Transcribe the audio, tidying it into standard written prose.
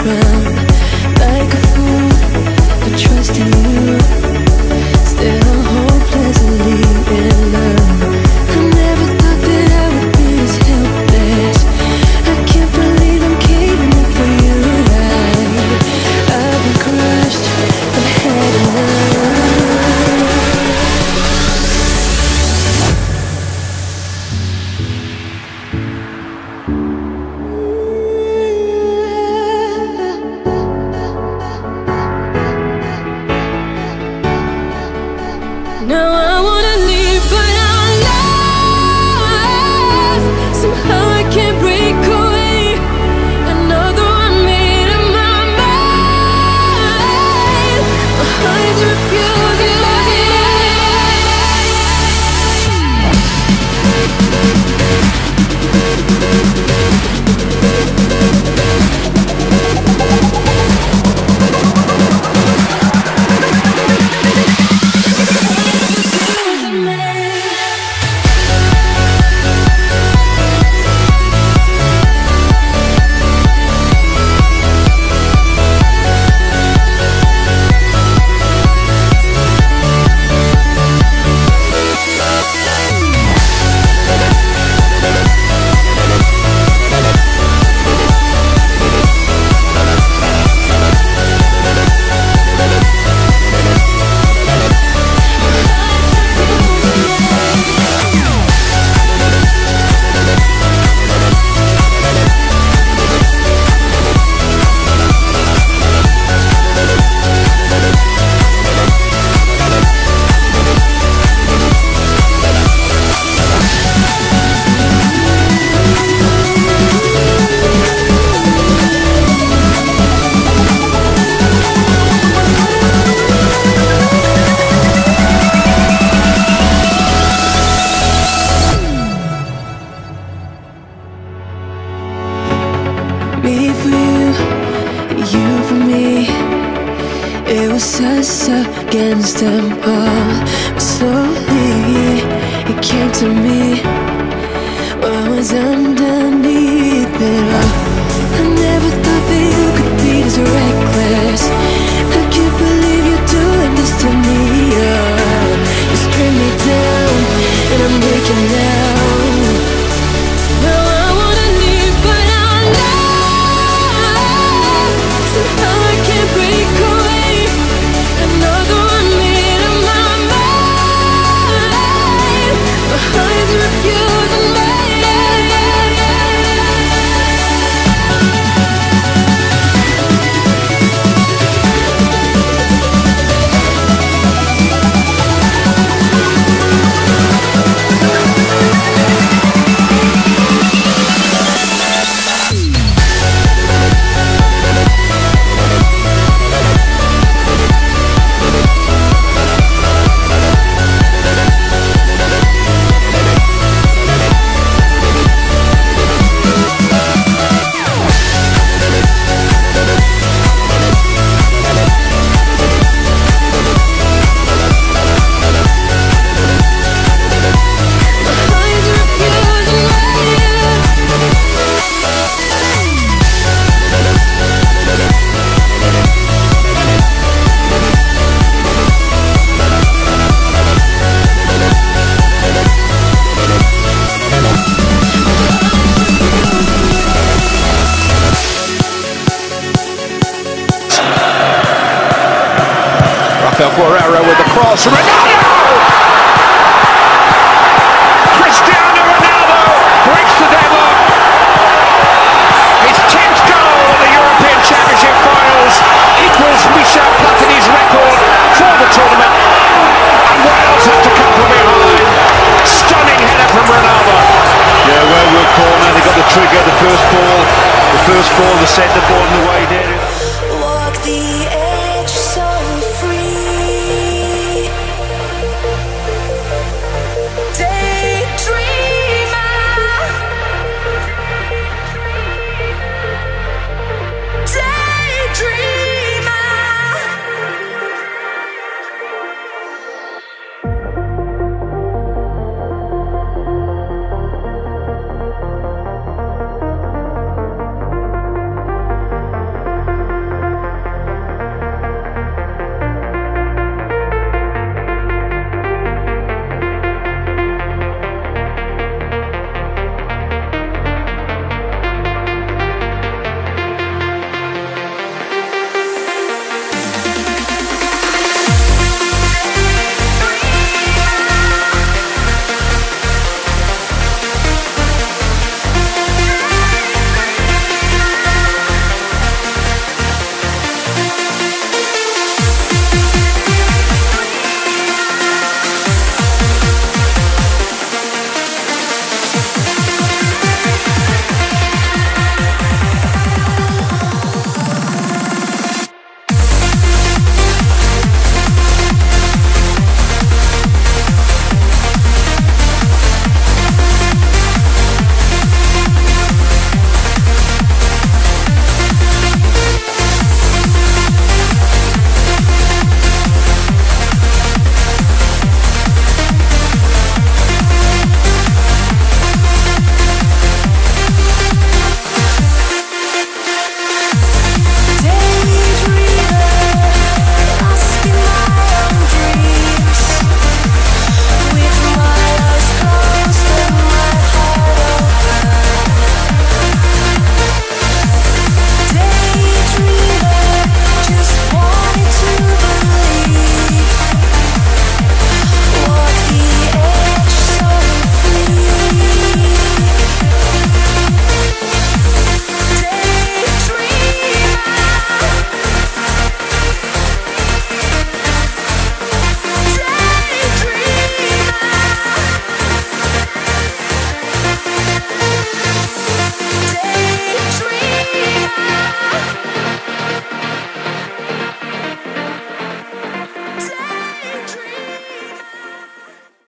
ground like a fool for trusting you. Still hopelessly in love. I never thought that I would be this helpless. I can't believe I'm caving in for you. I've been crushed, I've had enough. Now I wanna leave, but I'm lost. Somehow I can't break away. Another one made in my mind. My heart's refusing me for you, you for me. It was us against them all. But slowly it came to me what was underneath it all. I never thought that you could be this reckless. I can't believe you're doing this to me. You string me down and I'm breaking down. Now I wanna leave, but I'm lost. Somehow I can't break away. Another one made in my mind. My heart's refusing me. Guerrero with the cross. Ronaldo! Cristiano Ronaldo breaks the deadlock. His 10th goal in the European Championship finals equals Michel Platini's record for the tournament. And Wales have to come from behind. Stunning header from Ronaldo. Yeah, well worked corner. They got the trigger, the first ball, the centre ball in the wide area.